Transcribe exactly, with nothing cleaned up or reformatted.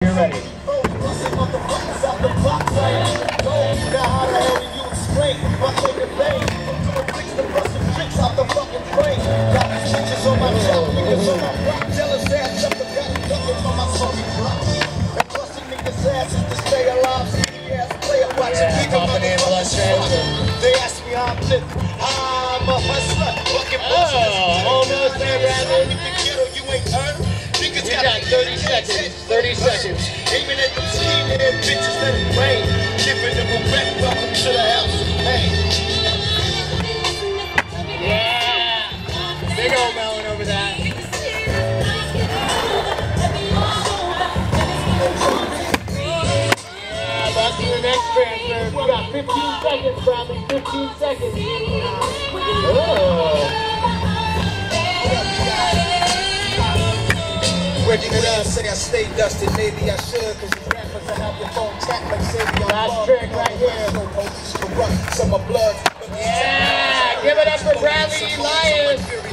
you're ready. They ask me how I'm living. I'm a hustler. Fucking Oh, almost there, Brandon. You ain't earned. Niggas You got thirty seconds. thirty seconds. Aiming at them skinhead bitches, let it rain. Giving them a wet welcome to the house of pain. Yeah. Big old melon over that. Yeah, back to the next transfer. We got fifteen seconds, Bradley. fifteen seconds. Oh. Reggie Williams say I stay dusted, maybe I should, cause the rappers that have your phone tap like say I'm Last trick right here. So police corrupt, some of blood. Yeah, give it up for Bradley Elias.